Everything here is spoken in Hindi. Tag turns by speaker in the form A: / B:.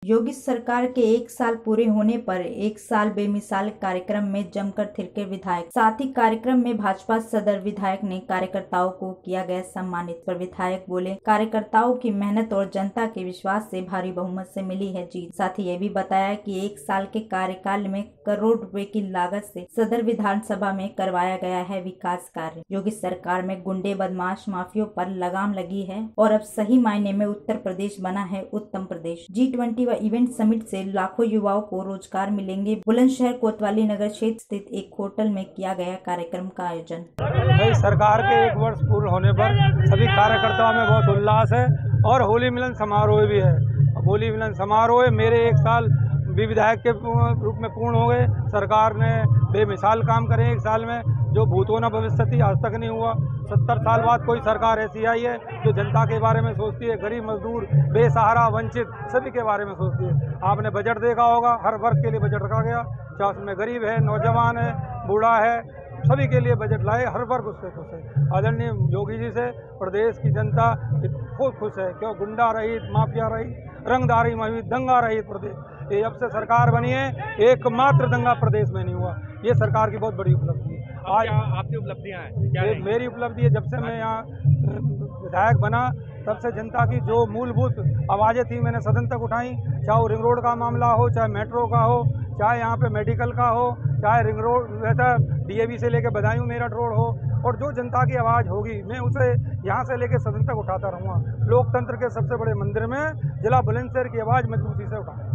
A: योगी सरकार के 1 साल पूरे होने पर 1 साल बेमिसाल कार्यक्रम में जमकर थिरके विधायक। साथ ही कार्यक्रम में भाजपा सदर विधायक ने कार्यकर्ताओं को किया गया सम्मानित। पर विधायक बोले, कार्यकर्ताओं की मेहनत और जनता के विश्वास से भारी बहुमत से मिली है जीत। साथ ही ये भी बताया कि 1 साल के कार्यकाल में करोड़ रुपए की लागत से सदर विधानसभा में करवाया गया है विकास कार्य। योगी सरकार में गुंडे बदमाश माफियों पर लगाम लगी है और अब सही मायने में उत्तर प्रदेश बना है उत्तम प्रदेश। G20 व इवेंट समिट से लाखों युवाओं को रोजगार मिलेंगे। बुलंदशहर कोतवाली नगर क्षेत्र स्थित एक होटल में किया गया कार्यक्रम का आयोजन।
B: भाई सरकार के 1 वर्ष पूर्ण होने पर सभी कार्यकर्ताओं में बहुत उल्लास है और होली मिलन समारोह भी है। होली मिलन समारोह मेरे 1 साल भी विधायक के रूप में पूर्ण हो गए। सरकार ने बेमिसाल काम करे 1 साल में, जो भूतों न भविष्यति आज तक नहीं हुआ। 70 साल बाद कोई सरकार ऐसी आई है जो जनता के बारे में सोचती है, गरीब मजदूर बेसहारा वंचित सभी के बारे में सोचती है। आपने बजट देखा होगा, हर वर्ग के लिए बजट रखा गया, चाहे उसमें गरीब है, नौजवान है, बूढ़ा है, सभी के लिए बजट लाए। हर वर्ग उससे खुश है। आदरणीय योगी जी से प्रदेश की जनता खूब खुश है, क्यों गुंडा रहित, माफिया रहित, रंगदारी रहित, दंगा रहित प्रदेश। ये जब से सरकार बनी है एकमात्र दंगा प्रदेश में नहीं हुआ। ये सरकार की बहुत बड़ी उपलब्धि है। आज
C: आपकी उपलब्धियां हैं?
B: मेरी उपलब्धि है, जब से मैं यहाँ विधायक बना तब से जनता की जो मूलभूत आवाज़ें थी मैंने सदन तक उठाई। चाहे वो रिंग रोड का मामला हो, चाहे मेट्रो का हो, चाहे यहाँ पे मेडिकल का हो, चाहे रिंग रोड वैसा DAV से लेके बदायूं मेरठ रोड हो, और जो जनता की आवाज़ होगी मैं उसे यहाँ से लेके सदन तक उठाता रहूँगा। लोकतंत्र के सबसे बड़े मंदिर में जिला बुलंदशहर की आवाज़ मैं दूसरी से उठाऊँ।